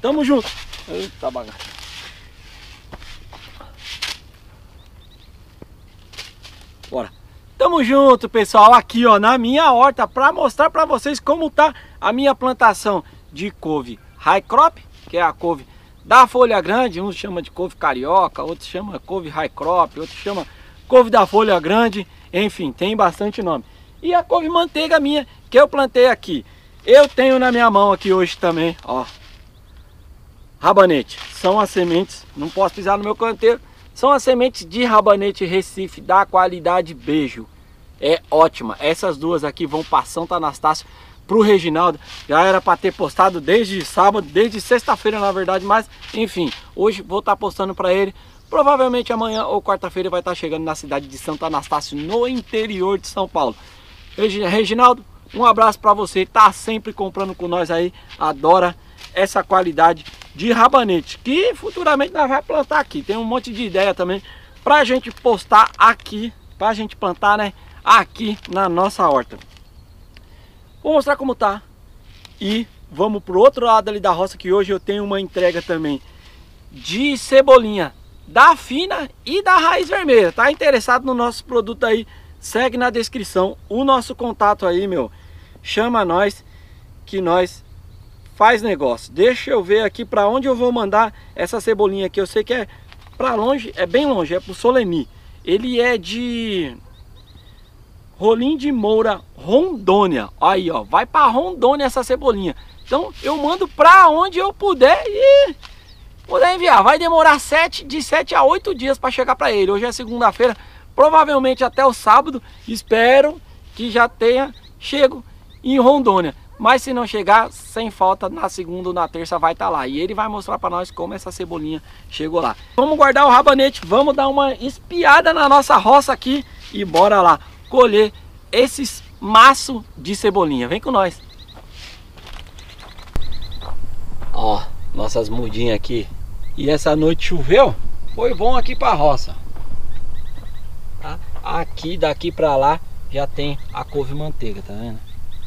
Tamo junto. Eita bagaça. Bora. Tamo junto, pessoal, aqui ó, na minha horta, para mostrar para vocês como tá a minha plantação de couve high crop, que é a couve da folha grande. Uns chama de couve carioca, outros chama couve high crop, outros chama couve da folha grande, enfim, tem bastante nome. E a couve manteiga minha, que eu plantei aqui, eu tenho na minha mão aqui hoje também, ó, rabanete. São as sementes, não posso pisar no meu canteiro, são as sementes de rabanete Recife da qualidade Beijo. É ótima. Essas duas aqui vão para Santo Anastácio, pro Reginaldo. Já era para ter postado desde sábado, desde sexta-feira na verdade, mas enfim, hoje vou estar postando para ele. Provavelmente amanhã ou quarta-feira vai estar chegando na cidade de Santo Anastácio, no interior de São Paulo. Reginaldo, um abraço para você, tá sempre comprando com nós aí, adora essa qualidade de rabanete, que futuramente nós vamos plantar aqui. Tem um monte de ideia também pra gente postar aqui, pra gente plantar, né, aqui na nossa horta. Vou mostrar como tá e vamos pro outro lado ali da roça, que hoje eu tenho uma entrega também de cebolinha da fina e da raiz vermelha. Tá interessado no nosso produto aí? Segue na descrição o nosso contato aí, meu. Chama nós que nós faz negócio. Deixa eu ver aqui para onde eu vou mandar essa cebolinha aqui. Eu sei que é para longe, é bem longe, é pro Soleni. Ele é de Rolim de Moura, Rondônia. Aí, ó, vai para Rondônia essa cebolinha. Então eu mando para onde eu puder e puder enviar. Vai demorar de 7 a 8 dias para chegar para ele. Hoje é segunda-feira, provavelmente até o sábado. Espero que já tenha chego em Rondônia. Mas se não chegar, sem falta, na segunda ou na terça vai estar lá. E ele vai mostrar para nós como essa cebolinha chegou lá. Vamos guardar o rabanete, vamos dar uma espiada na nossa roça aqui e bora lá colher esses maços de cebolinha. Vem com nós. Ó, nossas mudinhas aqui. E essa noite choveu, foi bom aqui para a roça. Tá? Aqui, daqui para lá, já tem a couve manteiga, tá vendo?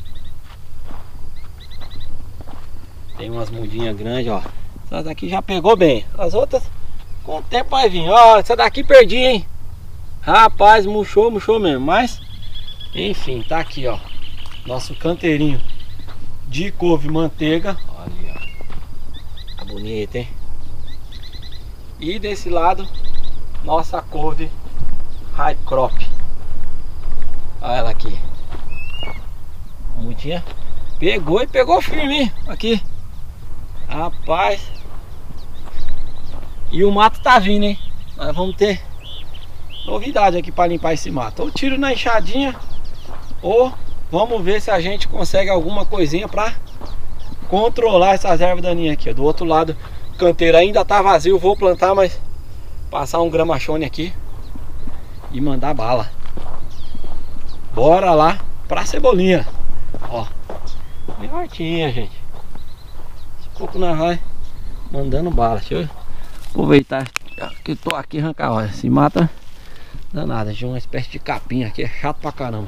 Tem umas mudinhas grandes, ó. Essa daqui já pegou bem. As outras, com o tempo vai vir. Ó, essa daqui perdi, hein? Rapaz, murchou mesmo. Mas, enfim, tá aqui, ó. Nosso canteirinho de couve manteiga. Olha, ó. Tá bonita, hein? E desse lado, nossa couve high crop. Olha ela aqui. Mudinha. Pegou e pegou firme, hein? Aqui. Rapaz. E o mato tá vindo, hein? Nós vamos ter novidade aqui para limpar esse mato. Ou tiro na enxadinha, ou vamos ver se a gente consegue alguma coisinha para controlar essas ervas daninhas aqui. Do outro lado, o canteiro ainda tá vazio. Vou plantar, mas passar um gramachone aqui e mandar bala. Bora lá pra cebolinha. Ó, bem hortinha, gente. Pouco nós vai mandando bala. Deixa eu aproveitar que eu tô aqui e arrancar. Olha, se mata danada. De uma espécie de capim aqui, é chato pra caramba.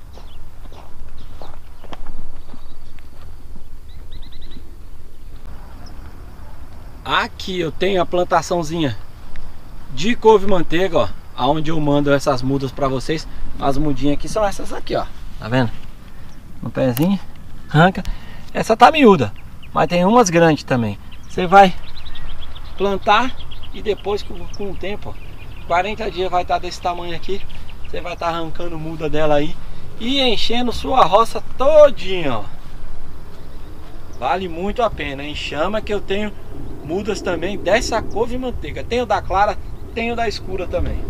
Aqui eu tenho a plantaçãozinha de couve manteiga, ó, aonde eu mando essas mudas pra vocês. As mudinhas aqui são essas aqui, ó. Tá vendo? No pezinho, arranca. Essa tá miúda, mas tem umas grandes também. Você vai plantar e depois com o tempo, ó, 40 dias vai estar desse tamanho aqui. Você vai estar arrancando muda dela aí e enchendo sua roça todinha, ó. Vale muito a pena, hein? Chama que eu tenho mudas também dessa couve manteiga. Tenho da clara, tenho da escura também.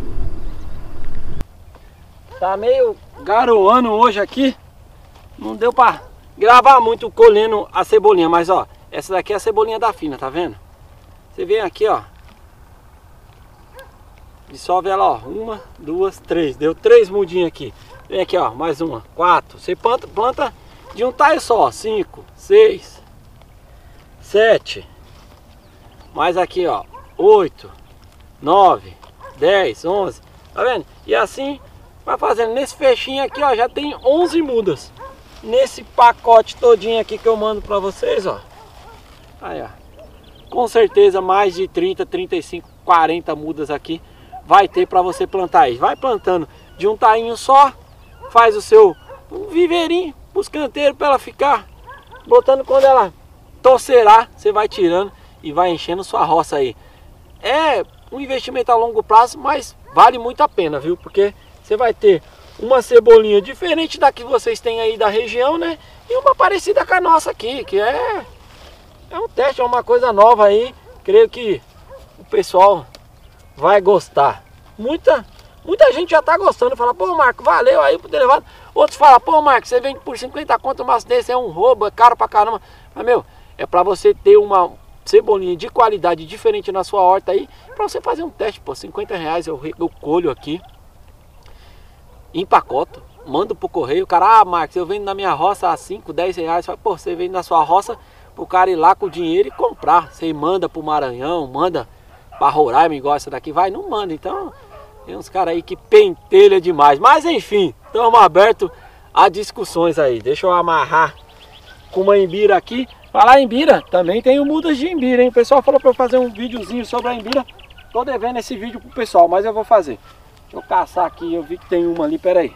Tá meio garoando hoje aqui. Não deu pra gravar muito colhendo a cebolinha, mas ó, essa daqui é a cebolinha da fina, tá vendo? Você vem aqui, ó, dissolve ela, ó, 1, 2, 3, deu 3 mudinhas aqui. Vem aqui, ó, mais uma, 4. Você planta de um taio só, 5, 6, 7, mais aqui, ó, 8, 9, 10, 11, tá vendo? E assim vai fazendo. Nesse fechinho aqui, ó, já tem 11 mudas. Nesse pacote todinho aqui que eu mando pra vocês, ó. Aí, ó. com certeza mais de 30, 35, 40 mudas aqui vai ter para você plantar aí. Vai plantando de um tainho só, faz o seu viveirinho, os canteiros para ela ficar botando. Quando ela torcerar, você vai tirando e vai enchendo sua roça aí. É um investimento a longo prazo, mas vale muito a pena, viu? Porque você vai ter uma cebolinha diferente da que vocês têm aí da região, né? E uma parecida com a nossa aqui, que é um teste, é uma coisa nova aí. Creio que o pessoal vai gostar. Muita gente já tá gostando. Fala, pô, Marco, valeu aí por ter levado. Outros falam, pô, Marco, você vende por 50 conto, mas desse é um roubo, é caro pra caramba. Mas, meu, é pra você ter uma cebolinha de qualidade diferente na sua horta aí, pra você fazer um teste, pô, 50 reais eu colho aqui, empacoto, mando pro correio. O cara, Marcos, eu vendo na minha roça a 5, 10 reais. Fala, pô, você vende na sua roça pro cara ir lá com o dinheiro e comprar. Você manda pro Maranhão, manda pra Roraima, igual essa daqui, vai, não manda. Então, tem uns caras aí que pentelha demais. Mas enfim, estamos abertos a discussões aí. Deixa eu amarrar com uma imbira aqui. Falar em imbira, também tem mudas de imbira, hein? O pessoal falou para eu fazer um videozinho sobre a imbira. Tô devendo esse vídeo pro pessoal, mas eu vou fazer. Deixa eu caçar aqui, eu vi que tem uma ali, peraí.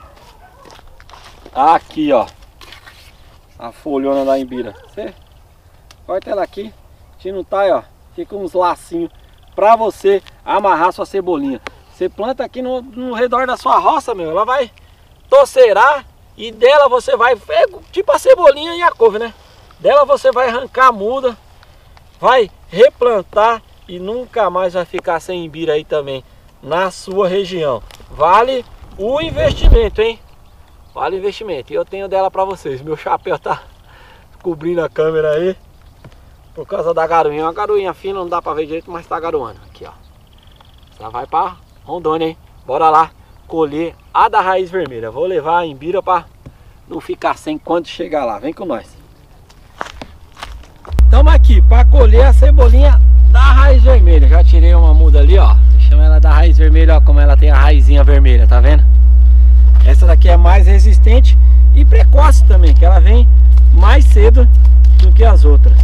Aqui, ó. A folhona da imbira. Você corta ela aqui, tira um taio, ó. Fica uns lacinhos pra você amarrar sua cebolinha. Você planta aqui no redor da sua roça, meu. Ela vai torcerar e dela você vai... É tipo a cebolinha e a couve, né? Dela você vai arrancar a muda, vai replantar e nunca mais vai ficar sem imbira aí também na sua região. Vale o investimento, hein? Vale o investimento. E eu tenho dela pra vocês. Meu chapéu tá cobrindo a câmera aí por causa da garoinha. Uma garoinha fina, não dá pra ver direito, mas tá garoando. Aqui, ó. Já vai pra Rondônia, hein? Bora lá colher a da raiz vermelha. Vou levar a imbira pra não ficar sem quando chegar lá. Vem com nós. Estamos aqui para colher a cebolinha da raiz vermelha. Já tirei uma muda ali, ó. Chama ela da raiz vermelha, ó, como ela tem a raizinha vermelha, tá vendo? Essa daqui é mais resistente e precoce também, que ela vem mais cedo do que as outras.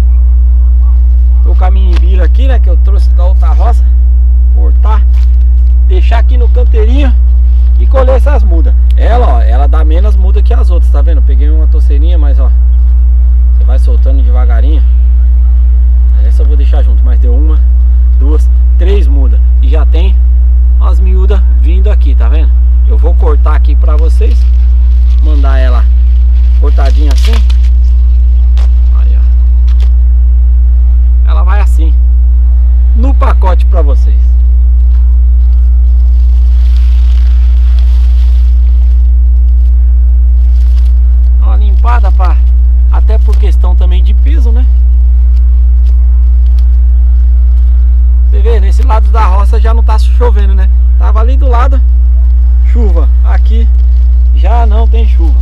Tô com a minha imbira aqui, né, que eu trouxe da outra roça. Cortar, deixar aqui no canteirinho e colher essas mudas. Ela, ó, ela dá menos muda que as outras, tá vendo? Peguei uma torceirinha, mas ó, você vai soltando devagarinho. Essa eu vou deixar junto, mas deu uma, duas, três mudas. E já tem umas miúdas vindo aqui, tá vendo? Eu vou cortar aqui pra vocês. Mandar ela cortadinha assim. Aí, ó. Ela vai assim, no pacote pra vocês. Dá uma limpada pra... Até por questão também de peso, né? Você vê, nesse lado da roça já não tá chovendo, né? Tava ali do lado, chuva. Aqui já não tem chuva.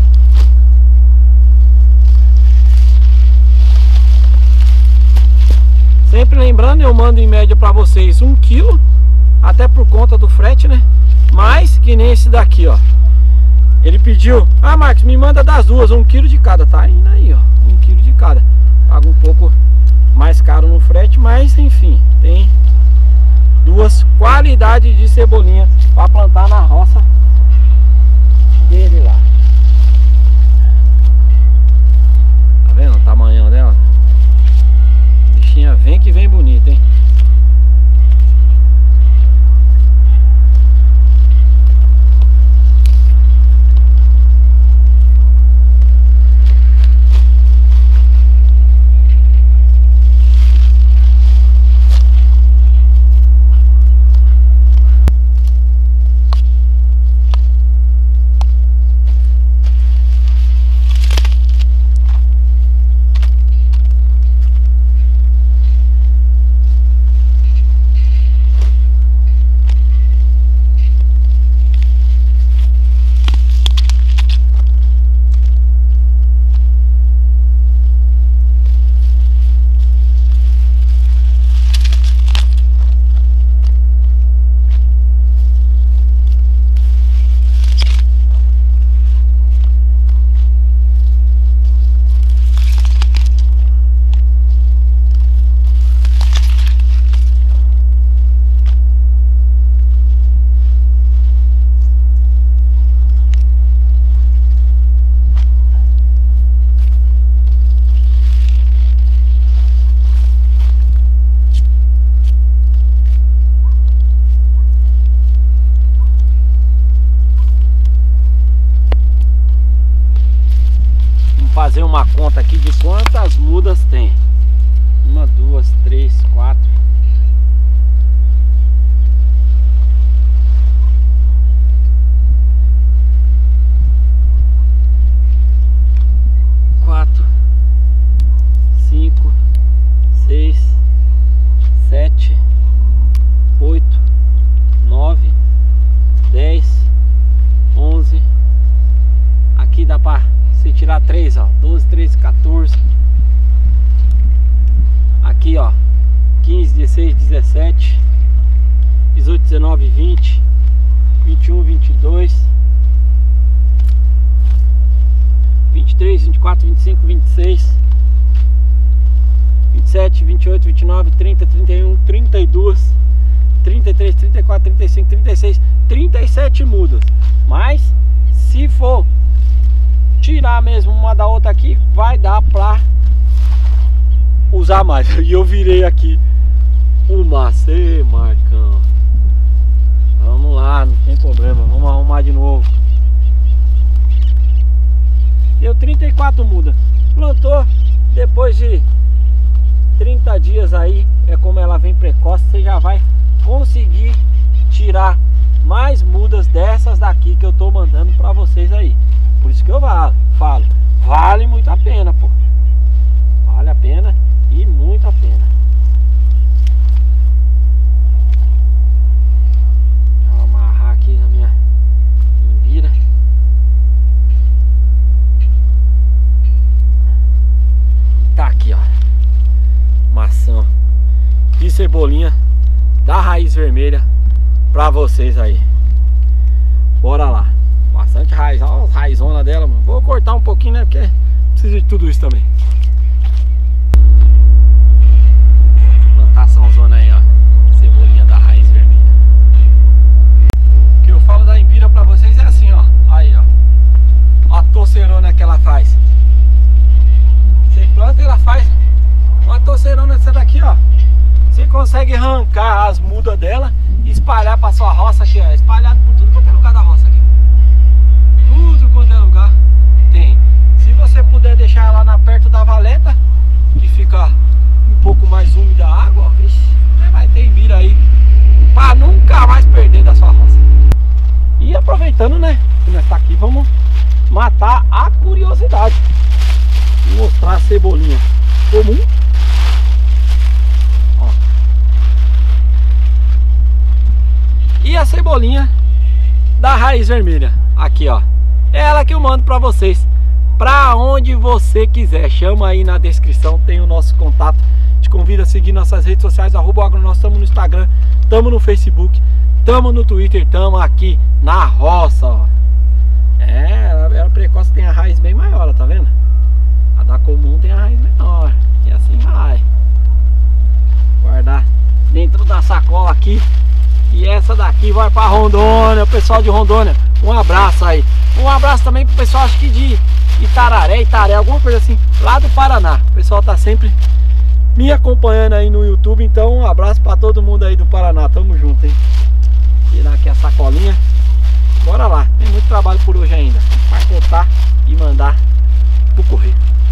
Sempre lembrando, eu mando em média pra vocês 1 quilo. Até por conta do frete, né? Mas que nem esse daqui, ó. Ele pediu, ah, Marcos, me manda das duas, 1 quilo de cada. Tá indo aí, ó, 1 quilo de cada. Paga um pouco mais caro no frete, mas enfim, tem duas qualidades de cebolinha para plantar na roça dele lá. Tá vendo o tamanhão dela? Bichinha vem que vem bonita, hein? fazer uma conta aqui de quantas mudas tem. 1, 2, 3, 4. Quatro, 5, 6, 7, 8, 9, 10, 11. Aqui dá pra você tirar 3, ó. 12, 13, 14. Aqui, ó. 15, 16, 17, 18, 19, 20, 21, 22, 23, 24, 25, 26, 27, 28, 29, 30, 31, 32, 33, 34, 35, 36, 37 mudas. Mas se for tirar mesmo uma da outra aqui, vai dar pra usar mais. E eu virei aqui o macê, Marcão. Vamos lá, não tem problema, vamos arrumar de novo. Deu 34 mudas. Plantou depois de 30 dias aí, é como ela vem precoce, você já vai conseguir tirar mais mudas dessas daqui que eu tô mandando pra vocês aí. Por isso que eu falo, vale muito a pena, pô. Vale a pena e muito a pena. Vou amarrar aqui na minha imbira. Tá aqui, ó, maçã e cebolinha da raiz vermelha pra vocês aí. Bora lá. Bastante raiz, olha as raizonas dela, mano. Vou cortar um pouquinho, né, porque precisa de tudo isso também. Plantação zona aí, ó, cebolinha da raiz vermelha. O que eu falo da imbira pra vocês é assim, ó. Aí, ó, a torcerona que ela faz. Você planta e ela faz uma torcerona dessa daqui, ó. Você consegue arrancar as mudas dela e espalhar pra sua roça aqui, ó. Espalhado por tudo quanto é lugar da roça aqui. Tudo quanto é lugar tem. Se você puder deixar ela perto da valeta, que fica um pouco mais úmida a água, ó, vixe, vai ter imbira aí pra nunca mais perder da sua roça. E aproveitando, né, que nós tá aqui, vamos matar a curiosidade e mostrar a cebolinha comum. Ó. E a cebolinha da raiz vermelha. Aqui, ó. É ela que eu mando pra vocês, pra onde você quiser. Chama aí na descrição, tem o nosso contato. Te convido a seguir nossas redes sociais, @agronós. Estamos no Instagram, estamos no Facebook, estamos no Twitter, estamos aqui na roça, ó. É, ela precoce tem a raiz bem maior, ó, tá vendo? A da comum tem a raiz menor. E assim vai. Guardar dentro da sacola aqui. E essa daqui vai pra Rondônia, o pessoal de Rondônia. Um abraço aí. Um abraço também pro pessoal, acho que de Itaré, alguma coisa assim, lá do Paraná. O pessoal tá sempre me acompanhando aí no YouTube. Então um abraço pra todo mundo aí do Paraná. Tamo junto, hein? Tirar aqui a sacolinha. Bora lá, tem muito trabalho por hoje ainda. Pacotar e mandar pro correio.